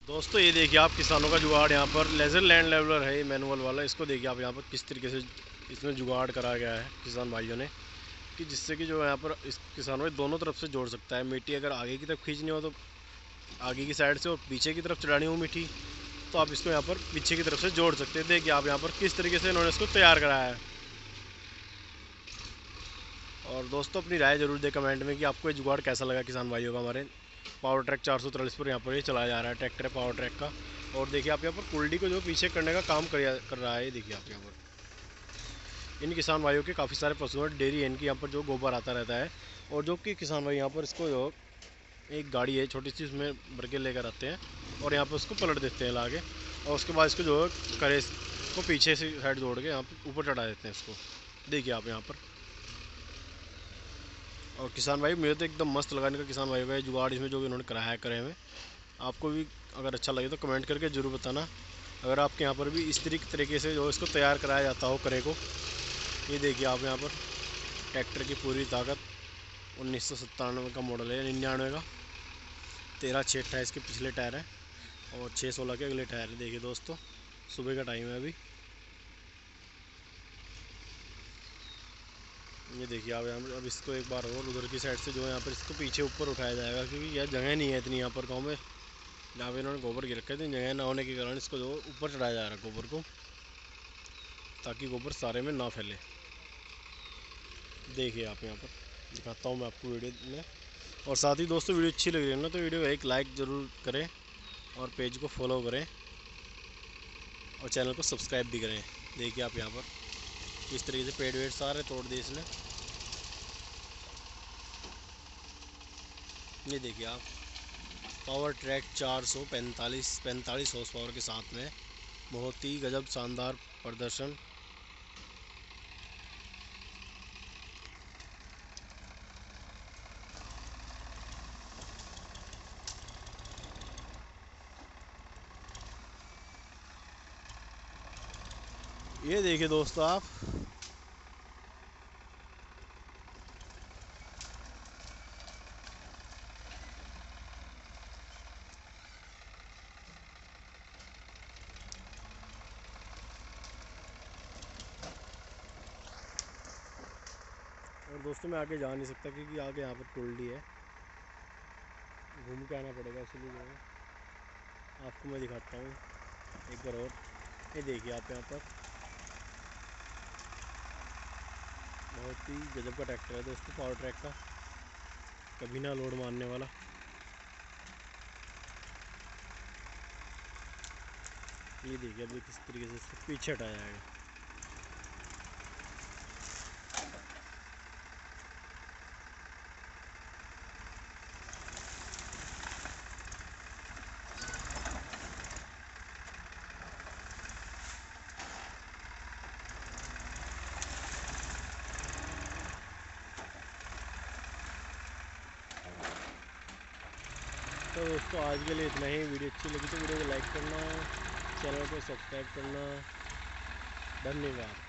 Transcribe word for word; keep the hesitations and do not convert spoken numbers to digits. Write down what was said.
दोस्तों ये देखिए आप किसानों का जुगाड़ यहाँ पर लेज़र लैंड लेवलर है, ये मैनुअल वाला। इसको देखिए आप यहाँ पर किस तरीके से इसमें जुगाड़ करा गया है किसान भाइयों ने, कि जिससे कि जो यहाँ पर इस किसानों को दोनों तरफ से जोड़ सकता है। मिट्टी अगर आगे की तरफ खींचनी हो तो आगे की साइड से, और पीछे की तरफ चढ़ानी हो मिट्टी तो आप इसको यहाँ पर पीछे की तरफ से जोड़ सकते हैं। देखिए आप यहाँ पर किस तरीके से इन्होंने इसको तैयार कराया है। और दोस्तों अपनी राय जरूर दें कमेंट में कि आपको ये जुगाड़ कैसा लगा किसान भाइयों का। हमारे पावर ट्रैक चार सौ तैंतालीस पर यहाँ पर ये चलाया जा रहा है, ट्रैक्टर है पावर ट्रैक का। और देखिए आप यहाँ पर कुल्डी को जो पीछे करने का काम कर कर रहा है, ये देखिए आप यहाँ पर इन किसान भाइयों के काफ़ी सारे पशु हैं, डेयरी है इनकी। यहाँ पर जो गोबर आता रहता है, और जो कि किसान भाई यहाँ पर इसको जो एक गाड़ी है छोटी सी, उसमें भर के लेकर आते हैं और यहाँ पर उसको पलट देते हैं ला के। और उसके बाद इसको जो करे को पीछे से साइड जोड़ के यहाँ पर ऊपर चढ़ा देते हैं इसको। देखिए आप यहाँ पर। और किसान भाई मुझे तो एकदम मस्त लगा इनका किसान भाई का जुगाड़, इसमें जो भी इन्होंने कराया है करे में। आपको भी अगर अच्छा लगे तो कमेंट करके ज़रूर बताना, अगर आपके यहाँ पर भी इस तरीके से जो इसको तैयार कराया जाता हो करे को। ये देखिए आप यहाँ पर ट्रैक्टर की पूरी ताकत, उन्नीस सौ सत्तानवे का मॉडल है, निन्यानवे का। तेरह छः अट्ठाईस के पिछले टायर हैं और छः सोलह के अगले टायर है। देखिए दोस्तों सुबह का टाइम है अभी। ये देखिए आप यहाँ पर अब इसको एक बार और उधर की साइड से जो है यहाँ पर इसको पीछे ऊपर उठाया जाएगा, क्योंकि यह जगह नहीं है इतनी यहाँ पर गांव में जहाँ पे इन्होंने गोबर गिर रखा है। तो जगह ना होने के कारण इसको जो ऊपर चढ़ाया जा रहा है गोबर को, ताकि गोबर सारे में ना फैले। देखिए आप यहाँ पर दिखाता हूँ मैं आपको वीडियो में। और साथ ही दोस्तों वीडियो अच्छी लग रही है ना तो वीडियो को एक लाइक ज़रूर करें, और पेज को फॉलो करें, और चैनल को सब्सक्राइब भी करें। देखिए आप यहाँ पर इस तरीके से पेड़ वेड़ सारे तोड़ दिए इसने। ये देखिए आप पावर ट्रैक चार सौ पैंतालीस पैंतालीस हॉर्स पावर के साथ में बहुत ही गजब शानदार प्रदर्शन। ये देखिए दोस्तों आप। और दोस्तों मैं आगे जा नहीं सकता क्योंकि आगे यहाँ पर कुल्डी है, घूम के आना पड़ेगा, इसलिए जो है आपको मैं दिखाता हूँ एक बार और। ये देखिए आप यहाँ पर बहुत ही गजब का ट्रैक्टर है दोस्तों, पावर ट्रैक का, कभी ना लोड मारने वाला। ये देखिए अभी किस तरीके से इसको पीछे हटाया जाएगा। तो दोस्तों आज के लिए इतना ही। वीडियो अच्छी लगी तो वीडियो को लाइक करना, चैनल को सब्सक्राइब करना। धन्यवाद।